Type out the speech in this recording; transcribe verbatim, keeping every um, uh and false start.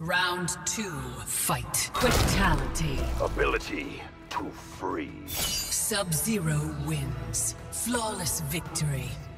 Round two, fight. Fatality. Ability to freeze. Sub-Zero wins. Flawless victory.